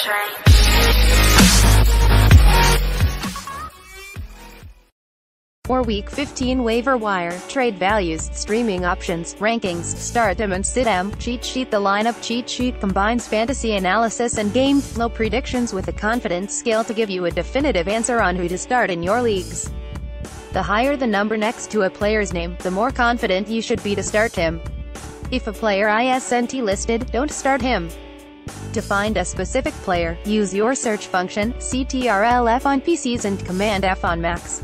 For Week 15 waiver wire, trade values, streaming options, rankings, stardom and sit-em, cheat sheet. The lineup cheat sheet combines fantasy analysis and game flow predictions with a confidence scale to give you a definitive answer on who to start in your leagues. The higher the number next to a player's name, the more confident you should be to start him. If a player isn't listed, don't start him. To find a specific player, use your search function, CTRL-F on PCs and Command-F on Macs.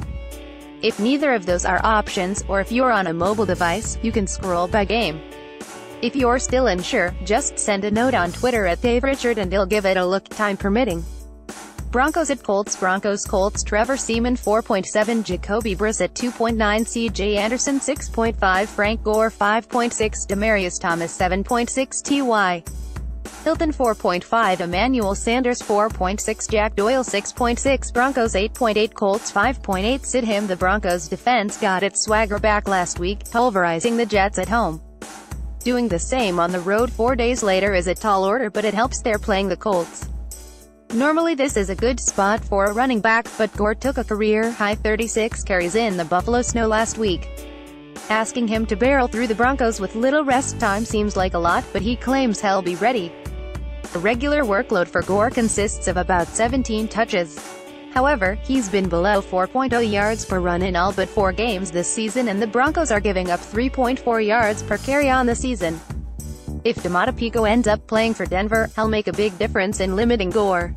If neither of those are options, or if you're on a mobile device, you can scroll by game. If you're still unsure, just send a note on Twitter at DaveRichard and he'll give it a look, time permitting. Broncos at Colts. Broncos Colts. Trevor Seaman 4.7, Jacoby Brissett 2.9, CJ Anderson 6.5, Frank Gore 5.6, Demaryius Thomas 7.6, T.Y. Hilton 4.5, Emmanuel Sanders 4.6, Jack Doyle 6.6, Broncos 8.8, Colts 5.8, sit him. The Broncos defense got its swagger back last week, pulverizing the Jets at home. Doing the same on the road 4 days later is a tall order, but it helps they're playing the Colts. Normally this is a good spot for a running back, but Gore took a career-high 36 carries in the Buffalo Snow last week. Asking him to barrel through the Broncos with little rest time seems like a lot, but he claims he'll be ready. The regular workload for Gore consists of about 17 touches. However, he's been below 4.0 yards per run in all but 4 games this season, and the Broncos are giving up 3.4 yards per carry on the season. If Domata ends up playing for Denver, he'll make a big difference in limiting Gore.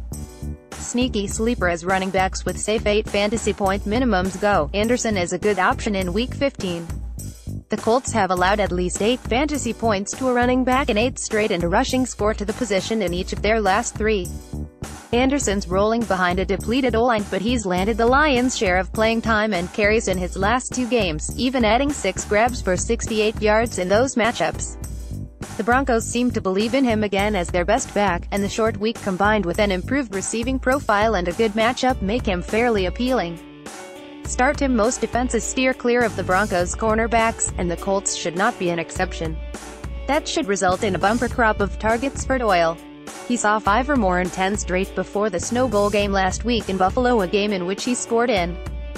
Sneaky sleeper as running backs with safe 8 fantasy point minimums go. Anderson is a good option in Week 15. The Colts have allowed at least 8 fantasy points to a running back in 8 straight and a rushing score to the position in each of their last 3. Anderson's rolling behind a depleted O-line, but he's landed the Lions' share of playing time and carries in his last 2 games, even adding 6 grabs for 68 yards in those matchups. The Broncos seem to believe in him again as their best back, and the short week combined with an improved receiving profile and a good matchup make him fairly appealing. Start him. Most defenses steer clear of the Broncos' cornerbacks, and the Colts should not be an exception. That should result in a bumper crop of targets for Doyle. He saw 5 or more in 10 straight before the Snow Bowl game last week in Buffalo, a game in which he scored in.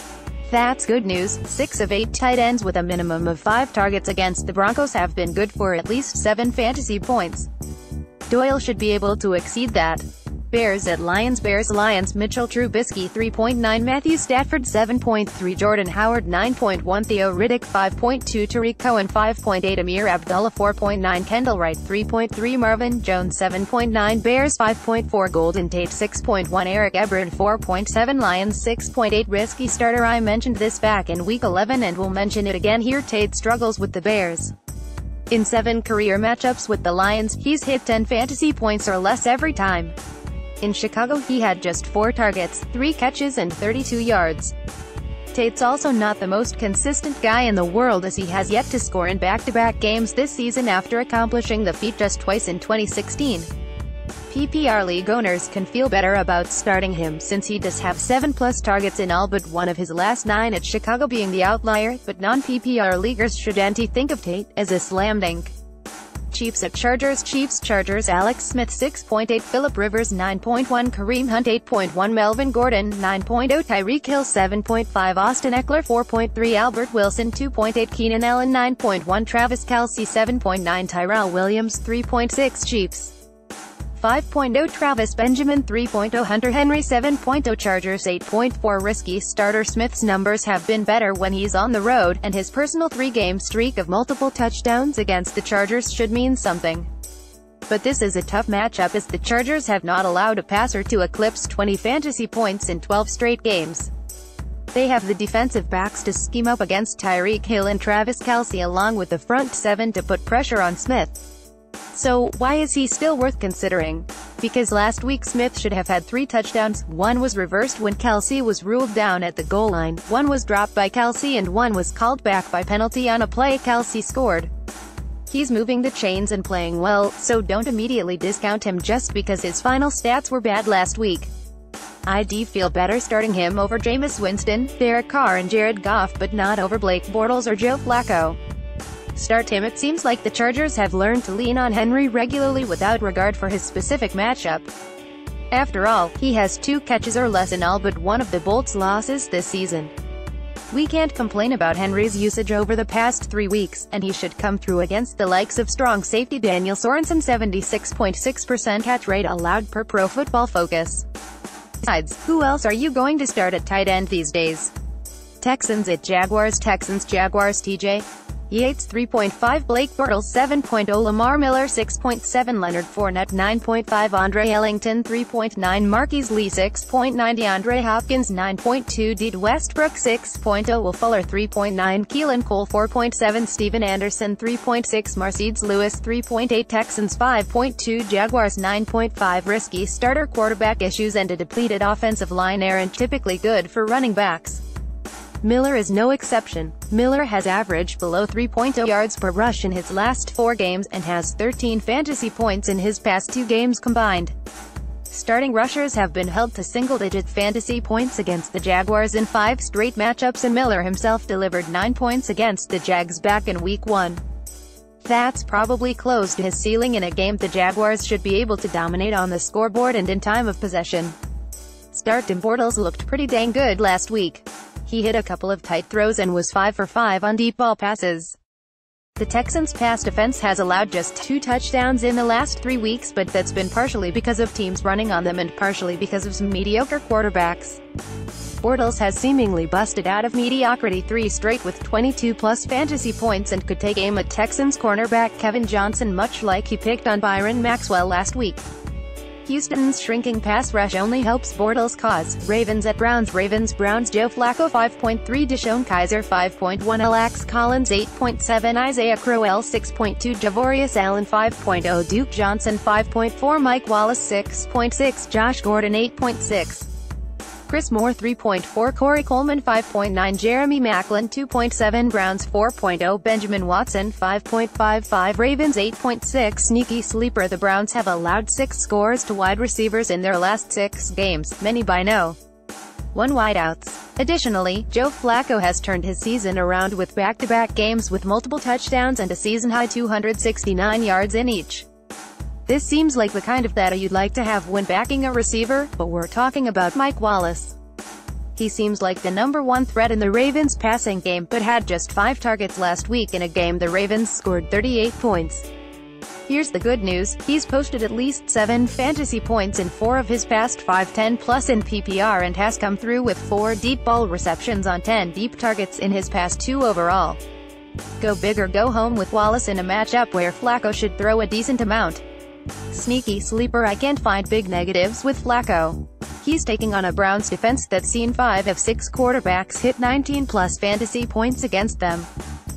That's good news. 6 of 8 tight ends with a minimum of 5 targets against the Broncos have been good for at least 7 fantasy points. Doyle should be able to exceed that. Bears at Lions. Bears Lions. Mitchell Trubisky 3.9, Matthew Stafford 7.3, Jordan Howard 9.1, Theo Riddick 5.2, Tariq Cohen 5.8, Amir Abdullah 4.9, Kendall Wright 3.3, Marvin Jones 7.9, Bears 5.4, Golden Tate 6.1, Eric Ebron 4.7, Lions 6.8. Risky starter. I mentioned this back in Week 11 and will mention it again here. Tate struggles with the Bears. In 7 career matchups with the Lions, he's hit 10 fantasy points or less every time. In Chicago, he had just 4 targets, 3 catches and 32 yards. Tate's also not the most consistent guy in the world, as he has yet to score in back-to-back games this season after accomplishing the feat just twice in 2016. PPR league owners can feel better about starting him since he does have 7+ targets in all but 1 of his last 9, at Chicago being the outlier, but non-PPR leaguers should think of Tate as a slam dunk. Chiefs at Chargers. Chiefs Chargers. Alex Smith 6.8, Phillip Rivers 9.1, Kareem Hunt 8.1, Melvin Gordon 9.0, Tyreek Hill 7.5, Austin Eckler 4.3, Albert Wilson 2.8, Keenan Allen 9.1, Travis Kelce 7.9, Tyrell Williams 3.6, Chiefs 5.0, Travis Benjamin 3.0, Hunter Henry 7.0, Chargers 8.4. Risky starter. Smith's numbers have been better when he's on the road, and his personal 3-game streak of multiple touchdowns against the Chargers should mean something. But this is a tough matchup, as the Chargers have not allowed a passer to eclipse 20 fantasy points in 12 straight games. They have the defensive backs to scheme up against Tyreek Hill and Travis Kelce, along with the front 7 to put pressure on Smith. So, why is he still worth considering? Because last week Smith should have had 3 touchdowns, 1 was reversed when Kelce was ruled down at the goal line, 1 was dropped by Kelce and 1 was called back by penalty on a play Kelce scored. He's moving the chains and playing well, so don't immediately discount him just because his final stats were bad last week. I'd feel better starting him over Jameis Winston, Derek Carr and Jared Goff, but not over Blake Bortles or Joe Flacco. Start him. It seems like the Chargers have learned to lean on Henry regularly without regard for his specific matchup. After all, he has 2 catches or less in all but one of the Bolts' losses this season. We can't complain about Henry's usage over the past 3 weeks, and he should come through against the likes of strong safety Daniel Sorensen. 76.6% catch rate allowed per Pro Football Focus. Besides, who else are you going to start at tight end these days? Texans at Jaguars. Texans Jaguars. TJ Yates 3.5, Blake Bortles 7.0, Lamar Miller 6.7, Leonard Fournette 9.5, Andre Ellington 3.9, Marquise Lee 6.9, DeAndre Hopkins 9.2, Dede Westbrook 6.0, Will Fuller 3.9, Keelan Cole 4.7, Steven Anderson 3.6, Mercedes Lewis 3.8, Texans 5.2, Jaguars 9.5. Risky starter quarterback issues and a depleted offensive line aren't typically good for running backs. Miller is no exception. Miller has averaged below 3.0 yards per rush in his last 4 games, and has 13 fantasy points in his past 2 games combined. Starting rushers have been held to single-digit fantasy points against the Jaguars in 5 straight matchups, and Miller himself delivered 9 points against the Jags back in Week 1. That's probably close to his ceiling in a game the Jaguars should be able to dominate on the scoreboard and in time of possession. Start Tim Bortles looked pretty dang good last week. He hit a couple of tight throws and was 5 for 5 on deep ball passes. The Texans' pass defense has allowed just 2 touchdowns in the last 3 weeks, but that's been partially because of teams running on them and partially because of some mediocre quarterbacks. Bortles has seemingly busted out of mediocrity 3 straight with 22-plus fantasy points and could take aim at Texans cornerback Kevin Johnson, much like he picked on Byron Maxwell last week. Houston's shrinking pass rush only helps Bortles' cause. Ravens at Browns. Ravens-Browns. Joe Flacco 5.3, Deshaun Kaiser 5.1, Alex Collins 8.7, Isaiah Crowell 6.2, Javorius Allen 5.0, Duke Johnson 5.4, Mike Wallace 6.6, Josh Gordon 8.6. Chris Moore 3.4, Corey Coleman 5.9, Jeremy Maclin 2.7, Browns 4.0, Benjamin Watson 5.55, Ravens 8.6. Sneaky sleeper. The Browns have allowed 6 scores to wide receivers in their last 6 games, many by no. 1 wideouts. Additionally, Joe Flacco has turned his season around with back-to-back games with multiple touchdowns and a season-high 269 yards in each. This seems like the kind of data you'd like to have when backing a receiver, but we're talking about Mike Wallace. He seems like the #1 threat in the Ravens' passing game, but had just 5 targets last week in a game the Ravens scored 38 points. Here's the good news, he's posted at least 7 fantasy points in 4 of his past 5 10+ in PPR and has come through with 4 deep ball receptions on 10 deep targets in his past 2 overall. Go big or go home with Wallace in a matchup where Flacco should throw a decent amount. Sneaky sleeper. I can't find big negatives with Flacco. He's taking on a Browns defense that's seen 5 of 6 quarterbacks hit 19+ fantasy points against them.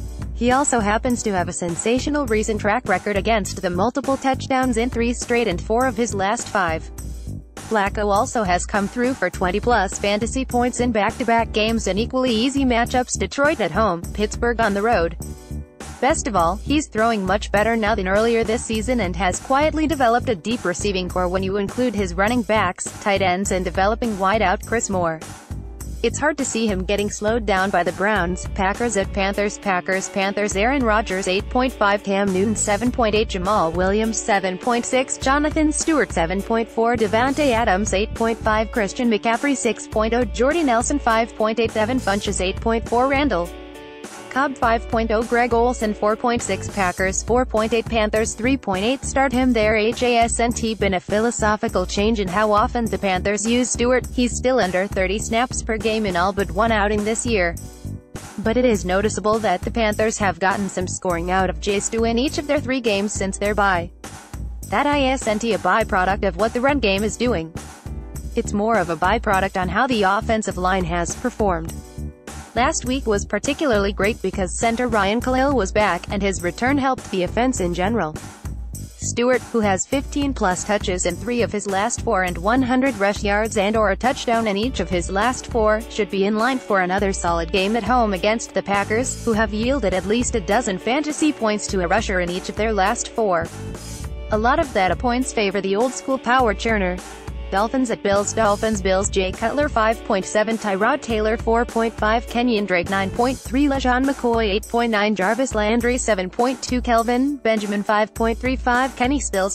He also happens to have a sensational recent track record against them, multiple touchdowns in 3 straight and 4 of his last 5. Flacco also has come through for 20+ fantasy points in back-to-back games and equally easy matchups: Detroit at home, Pittsburgh on the road. Best of all, he's throwing much better now than earlier this season and has quietly developed a deep receiving core when you include his running backs, tight ends and developing wideout Chris Moore. It's hard to see him getting slowed down by the Browns. Packers at Panthers. Panthers. Aaron Rodgers 8.5, Cam Newton 7.8, Jamal Williams 7.6, Jonathan Stewart 7.4, Davante Adams 8.5, Christian McCaffrey 6.0, Jordy Nelson 5.8, Devin Funchess 8.4, Randall Cobb 5.0, Greg Olsen 4.6, Packers 4.8, Panthers 3.8. Start him there. Hasn't been a philosophical change in how often the Panthers use Stewart? He's still under 30 snaps per game in all but 1 outing this year. But it is noticeable that the Panthers have gotten some scoring out of Stu in each of their 3 games since their bye. That isn't a byproduct of what the run game is doing. It's more of a byproduct on how the offensive line has performed. Last week was particularly great because center Ryan Khalil was back, and his return helped the offense in general. Stewart, who has 15+ touches in 3 of his last 4 and 100 rush yards and/or a touchdown in each of his last 4, should be in line for another solid game at home against the Packers, who have yielded at least a dozen fantasy points to a rusher in each of their last 4. A lot of data points favor the old-school power churner. Dolphins at Bills. Bills Jay Cutler 5.7, Tyrod Taylor 4.5, Kenyon Drake 9.3, LeSean McCoy 8.9, Jarvis Landry 7.2, Kelvin Benjamin 5.35, Kenny Stills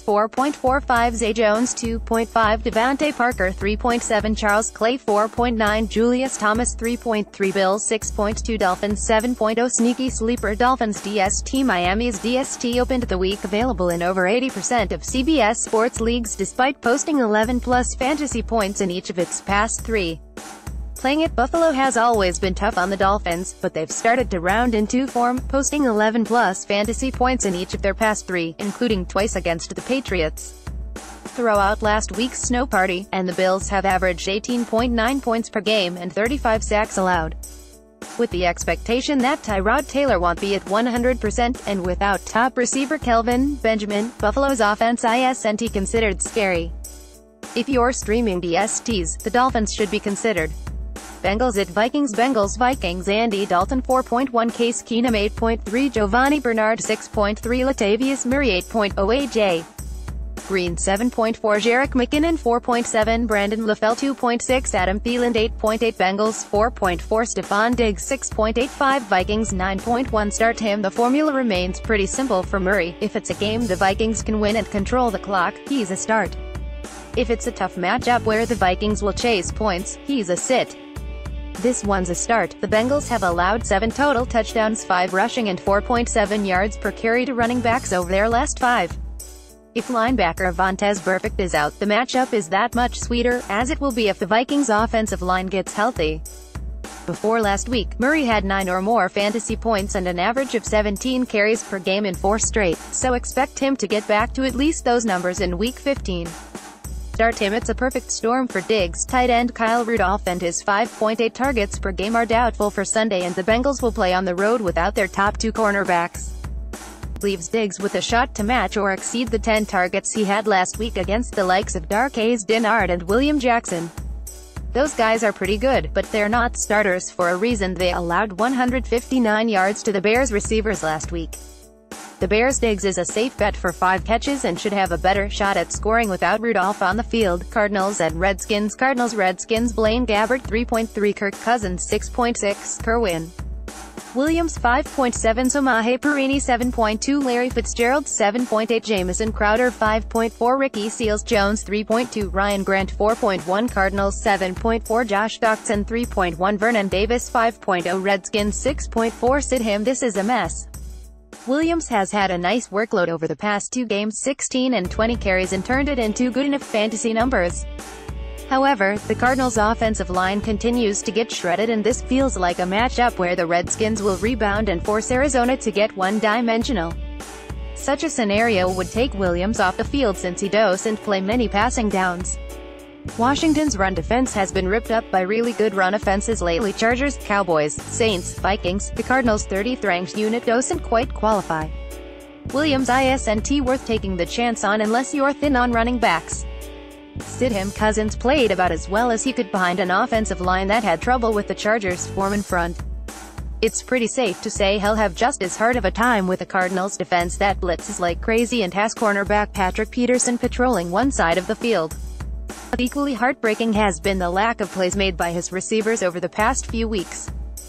4.45, Zay Jones 2.5, Devontae Parker 3.7, Charles Clay 4.9, Julius Thomas 3.3, Bills 6.2, Dolphins 7.0, Sneaky Sleeper Dolphins DST. Miami's DST opened the week available in over 80% of CBS Sports leagues despite posting 11+ fantasy points in each of its past 3. Playing at Buffalo has always been tough on the Dolphins, but they've started to round into form, posting 11+ fantasy points in each of their past 3, including twice against the Patriots. Throughout last week's snow party, and the Bills have averaged 18.9 points per game and 35 sacks allowed. With the expectation that Tyrod Taylor won't be at 100%, and without top receiver Kelvin Benjamin, Buffalo's offense isn't considered scary. If you're streaming DSTs, the Dolphins should be considered. Bengals at Vikings. Vikings Andy Dalton 4.1, Case Keenum 8.3, Giovanni Bernard 6.3, Latavius Murray 8.0, AJ Green 7.4, Jerick McKinnon 4.7, Brandon LaFell 2.6, Adam Thielen 8.8, Bengals 4.4, Stephon Diggs 6.85, Vikings 9.1. Start him. The formula remains pretty simple for Murray. If it's a game the Vikings can win and control the clock, he's a start. If it's a tough matchup where the Vikings will chase points, he's a sit. This one's a start. The Bengals have allowed 7 total touchdowns, 5 rushing and 4.7 yards per carry to running backs over their last 5. If linebacker Vontaze Burfict is out, the matchup is that much sweeter, as it will be if the Vikings' offensive line gets healthy. Before last week, Murray had 9 or more fantasy points and an average of 17 carries per game in 4 straight, so expect him to get back to at least those numbers in Week 15. Start him. It's a perfect storm for Diggs. Tight end Kyle Rudolph and his 5.8 targets per game are doubtful for Sunday, and the Bengals will play on the road without their top 2 cornerbacks. Leaves Diggs with a shot to match or exceed the 10 targets he had last week against the likes of Darqueze Dennard and William Jackson. Those guys are pretty good, but they're not starters for a reason. They allowed 159 yards to the Bears receivers last week. The Bears. Diggs is a safe bet for 5 catches and should have a better shot at scoring without Rudolph on the field. Cardinals at Redskins. Redskins Blaine Gabbert 3.3, Kirk Cousins 6.6, Kerwin Williams 5.7, Samaje Perine 7.2, Larry Fitzgerald 7.8, Jamison Crowder 5.4, Ricky Seals-Jones 3.2, Ryan Grant 4.1, Cardinals 7.4, Josh Doctson 3.1, Vernon Davis 5.0, Redskins 6.4. Sit him. This is a mess. Williams has had a nice workload over the past 2 games, 16 and 20 carries, and turned it into good enough fantasy numbers. However, the Cardinals' offensive line continues to get shredded, and this feels like a matchup where the Redskins will rebound and force Arizona to get one-dimensional. Such a scenario would take Williams off the field since he doesn't play many passing downs. Washington's run defense has been ripped up by really good run offenses lately. Chargers, Cowboys, Saints, Vikings. The Cardinals' 30th ranked unit doesn't quite qualify. Williams isn't worth taking the chance on unless you're thin on running backs. Sit him. Cousins played about as well as he could behind an offensive line that had trouble with the Chargers' form in front. It's pretty safe to say he'll have just as hard of a time with the Cardinals' defense that blitzes like crazy and has cornerback Patrick Peterson patrolling one side of the field. But equally heartbreaking has been the lack of plays made by his receivers over the past few weeks.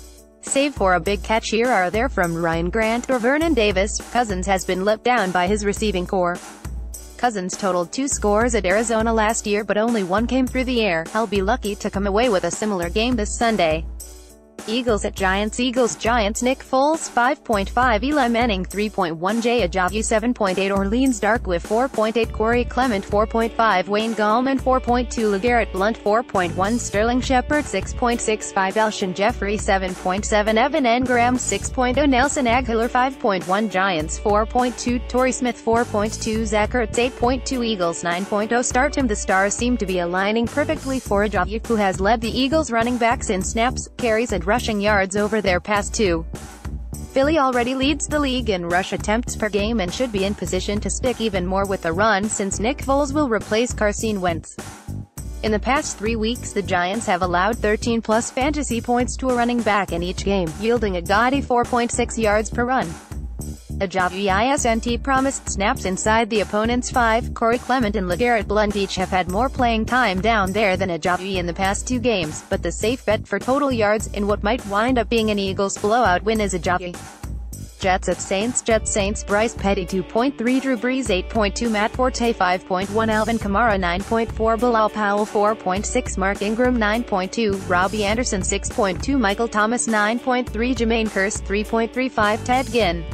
Save for a big catch here or there from Ryan Grant or Vernon Davis, Cousins has been let down by his receiving corps. Cousins totaled 2 scores at Arizona last year, but only 1 came through the air. He'll be lucky to come away with a similar game this Sunday. Eagles at Giants. Giants Nick Foles 5.5, Eli Manning 3.1, Jay Ajayi 7.8, Orleans Darkliff 4.8, Corey Clement 4.5, Wayne Gallman 4.2, LeGarrette Blount 4.1, Sterling Shepard 6.65, Alshon Jeffrey 7.7, Evan Engram 6.0, Nelson Agholor 5.1, Giants 4.2, Torrey Smith 4.2, Zach Ertz 8.2, Eagles 9.0. Start him. The stars seem to be aligning perfectly for Ajayi, who has led the Eagles running backs in snaps, carries and rushing yards over their past 2. Philly already leads the league in rush attempts per game and should be in position to stick even more with the run since Nick Foles will replace Carson Wentz. In the past 3 weeks, the Giants have allowed 13+ fantasy points to a running back in each game, yielding a gaudy 4.6 yards per run. Ajayi Isnt promised snaps inside the opponent's 5. Corey Clement and LeGarrette Blount each have had more playing time down there than Ajayi in the past 2 games, but the safe bet for total yards in what might wind up being an Eagles blowout win is Ajayi. Jets at Saints. Jets Saints. Bryce Petty 2.3, Drew Brees 8.2, Matt Forte 5.1, Alvin Kamara 9.4, Bilal Powell 4.6, Mark Ingram 9.2, Robbie Anderson 6.2, Michael Thomas 9.3, Jermaine Kearse 3.35, Ted Ginn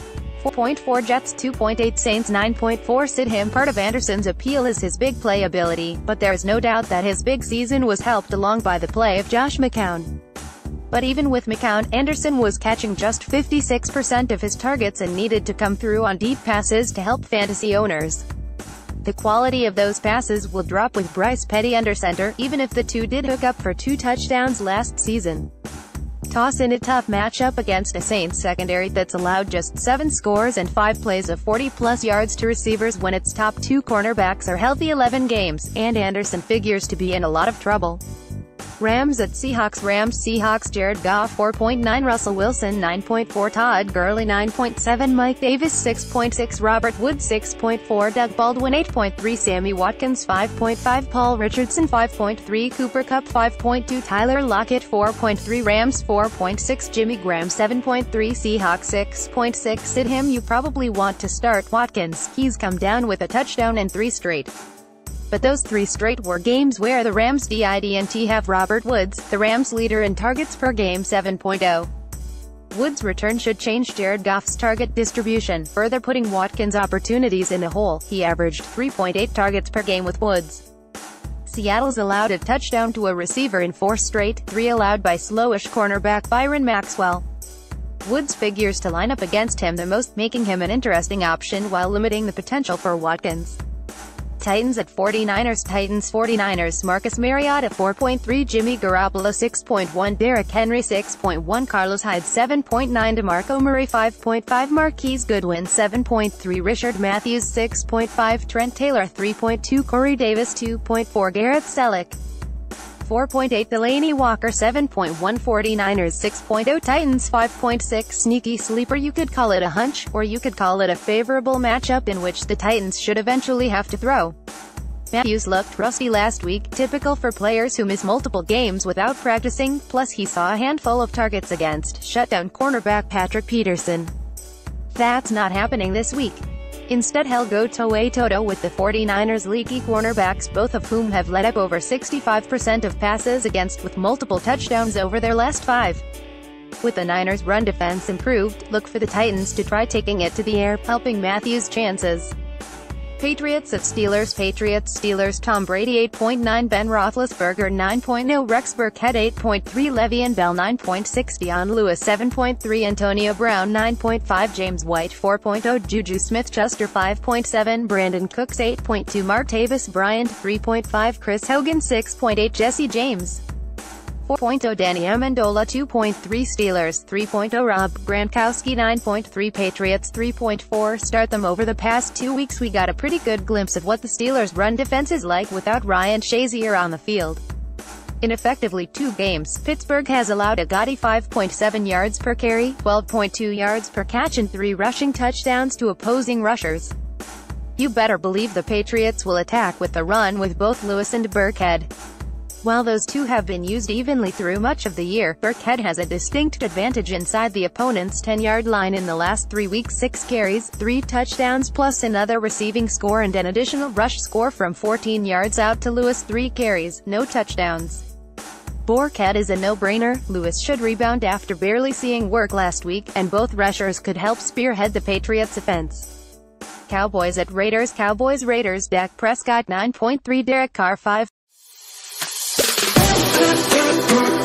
4.4, Jets 2.8, Saints 9.4. Sid Him. Part of Anderson's appeal is his big play ability, but there is no doubt that his big season was helped along by the play of Josh McCown. But even with McCown, Anderson was catching just 56% of his targets and needed to come through on deep passes to help fantasy owners. The quality of those passes will drop with Bryce Petty under center, even if the two did hook up for 2 touchdowns last season. Toss in a tough matchup against a Saints secondary that's allowed just 7 scores and 5 plays of 40-plus yards to receivers when its top 2 cornerbacks are healthy 11 games, and Anderson figures to be in a lot of trouble. Rams at Seahawks. Rams Seahawks. Jared Goff 4.9, Russell Wilson 9.4, Todd Gurley 9.7, Mike Davis 6.6, Robert Woods 6.4, Doug Baldwin 8.3, Sammy Watkins 5.5, Paul Richardson 5.3, Cooper Kupp 5.2, Tyler Lockett 4.3, Rams 4.6, Jimmy Graham 7.3, Seahawks 6.6. Sid Him. You probably want to start Watkins. He's come down with a touchdown and 3 straight. But those 3 straight were games where the Rams didn't have Robert Woods, the Rams leader in targets per game 7.0. Woods' return should change Jared Goff's target distribution, further putting Watkins' opportunities in the hole. He averaged 3.8 targets per game with Woods. Seattle's allowed a touchdown to a receiver in 4 straight, 3 allowed by slowish cornerback Byron Maxwell. Woods figures to line up against him the most, making him an interesting option while limiting the potential for Watkins. Titans at 49ers. Titans 49ers. Marcus Mariota 4.3, Jimmy Garoppolo 6.1, Derrick Henry 6.1, Carlos Hyde 7.9, DeMarco Murray 5.5, Marquise Goodwin 7.3, Richard Matthews 6.5, Trent Taylor 3.2, Corey Davis 2.4, Garrett Selleck 4.8, Delaney Walker 7.1, 49ers 6.0, Titans 5.6. Sneaky sleeper. You could call it a hunch, or you could call it a favorable matchup in which the Titans should eventually have to throw. Matthews looked rusty last week, typical for players who miss multiple games without practicing, plus he saw a handful of targets against shutdown cornerback Patrick Peterson. That's not happening this week. Instead he'll go toe-to-toe with the 49ers' leaky cornerbacks, both of whom have let up over 65% of passes against with multiple touchdowns over their last 5. With the Niners' run defense improved, look for the Titans to try taking it to the air, helping Matthews' chances. Patriots at Steelers. Patriots Steelers. Tom Brady 8.9, Ben Roethlisberger 9.0, Rex Burkhead 8.3, Le'Veon Bell 9.6, Dion Lewis 7.3, Antonio Brown 9.5, James White 4.0, Juju Smith-Schuster 5.7, Brandon Cooks 8.2, Martavis Bryant 3.5, Chris Hogan 6.8, Jesse James 4.0, Danny Amendola 2.3, Steelers 3.0, Rob Gronkowski 9.3, Patriots 3.4. Start them. Over the past 2 weeks we got a pretty good glimpse of what the Steelers' run defense is like without Ryan Shazier on the field. In effectively 2 games, Pittsburgh has allowed a gaudy 5.7 yards per carry, 12.2 yards per catch and 3 rushing touchdowns to opposing rushers. You better believe the Patriots will attack with the run with both Lewis and Burkhead. While those two have been used evenly through much of the year, Burkhead has a distinct advantage inside the opponent's 10-yard line in the last 3 weeks. 6 carries, 3 touchdowns plus another receiving score and an additional rush score from 14 yards out to Lewis. 3 carries, no touchdowns. Burkhead is a no-brainer. Lewis should rebound after barely seeing work last week, and both rushers could help spearhead the Patriots' offense. Cowboys at Raiders. Cowboys Raiders. Dak Prescott 9.3, Derek Carr 5.